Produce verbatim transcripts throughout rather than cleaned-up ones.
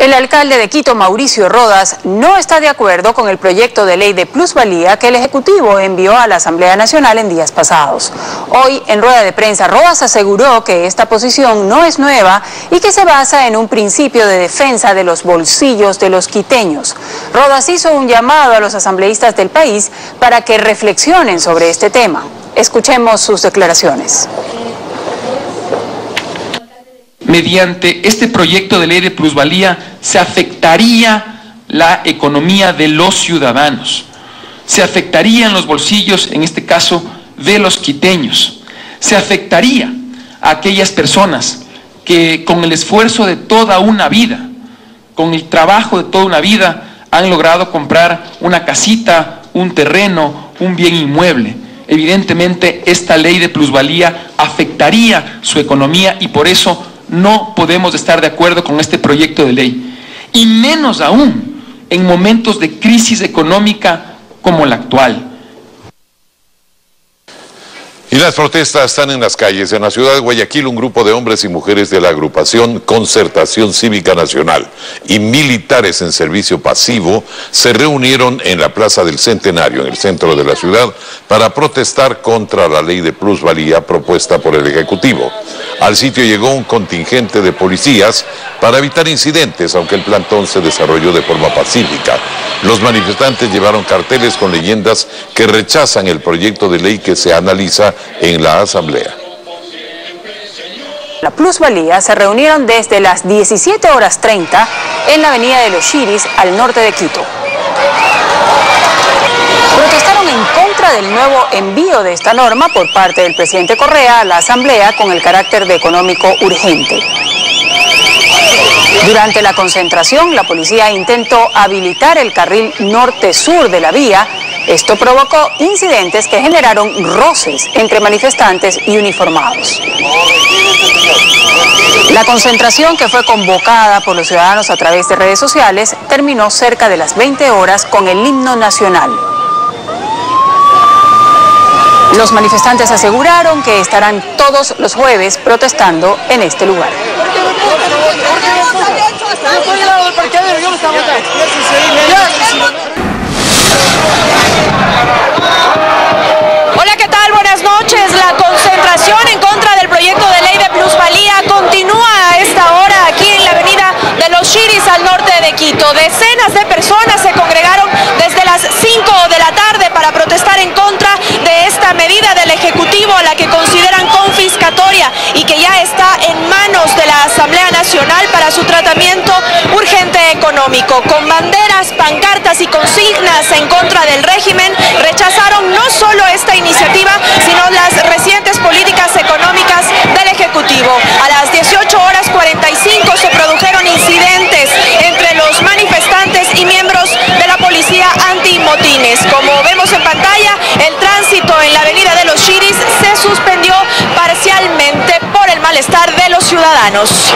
El alcalde de Quito, Mauricio Rodas, no está de acuerdo con el proyecto de ley de plusvalía que el Ejecutivo envió a la Asamblea Nacional en días pasados. Hoy, en rueda de prensa, Rodas aseguró que esta posición no es nueva y que se basa en un principio de defensa de los bolsillos de los quiteños. Rodas hizo un llamado a los asambleístas del país para que reflexionen sobre este tema. Escuchemos sus declaraciones. Mediante este proyecto de ley de plusvalía se afectaría la economía de los ciudadanos, se afectarían los bolsillos, en este caso, de los quiteños, se afectaría a aquellas personas que con el esfuerzo de toda una vida, con el trabajo de toda una vida, han logrado comprar una casita, un terreno, un bien inmueble. Evidentemente, esta ley de plusvalía afectaría su economía y por eso no podemos estar de acuerdo con este proyecto de ley, y menos aún en momentos de crisis económica como la actual. Y las protestas están en las calles. En la ciudad de Guayaquil, un grupo de hombres y mujeres de la agrupación Concertación Cívica Nacional y militares en servicio pasivo se reunieron en la Plaza del Centenario, en el centro de la ciudad, para protestar contra la ley de plusvalía propuesta por el Ejecutivo. Al sitio llegó un contingente de policías para evitar incidentes, aunque el plantón se desarrolló de forma pacífica. Los manifestantes llevaron carteles con leyendas que rechazan el proyecto de ley que se analiza en la Asamblea. La plusvalía se reunieron desde las diecisiete horas treinta en la avenida de los Chiris, al norte de Quito. Protestaron en contra del nuevo envío de esta norma por parte del presidente Correa a la Asamblea con el carácter de económico urgente. Durante la concentración, la policía intentó habilitar el carril norte-sur de la vía. Esto provocó incidentes que generaron roces entre manifestantes y uniformados. La concentración, que fue convocada por los ciudadanos a través de redes sociales, terminó cerca de las veinte horas con el himno nacional. Los manifestantes aseguraron que estarán todos los jueves protestando en este lugar. Hola, ¿qué tal? Buenas noches. La concentración en contra del proyecto de ley de plusvalía continúa a esta hora aquí en la avenida de los Chiris, al norte de Quito. Decenas de personas se congregaron desde las cinco de la tarde para protestar en contra de esta medida del Ejecutivo, a la que consideran confiscatoria y que ya está en manos de la Asamblea Nacional para su tratamiento urgente económico. Con banderas, pancartas y consignas en contra del régimen, rechazaron no solo esta iniciativa, sino las recientes políticas económicas del Ejecutivo. A las dieciocho horas cuarenta y cinco se produjeron incidentes entre los manifestantes y miembros de la policía antimotines. Como vemos en pantalla, el tránsito en la avenida de los Chiris se suspendió parcialmente por el malestar de los ciudadanos.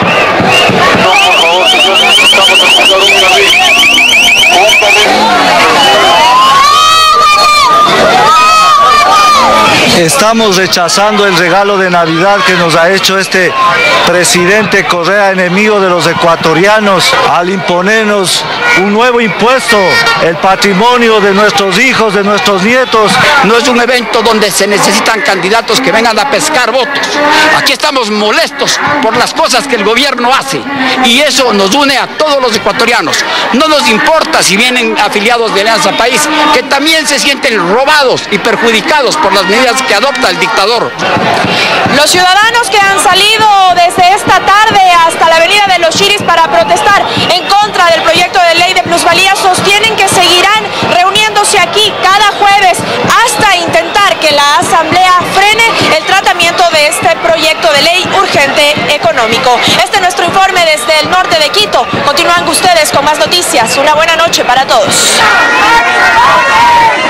Estamos rechazando el regalo de Navidad que nos ha hecho este presidente Correa, enemigo de los ecuatorianos, al imponernos un nuevo impuesto, el patrimonio de nuestros hijos, de nuestros nietos. No es un evento donde se necesitan candidatos que vengan a pescar votos. Aquí estamos molestos por las cosas que el gobierno hace y eso nos une a todos los ecuatorianos. No nos importa si vienen afiliados de Alianza País, que también se sienten robados y perjudicados por las medidas que adopta el dictador. Los ciudadanos que han salido desde esta tarde hasta la avenida de los Chiris para protestar en contra del proyecto de ley de plusvalía sostienen que seguirán reuniéndose aquí cada jueves hasta intentar que la Asamblea frene el tratamiento de este proyecto de ley urgente económico. Este es nuestro informe desde el norte de Quito. Continúan ustedes con más noticias. Una buena noche para todos.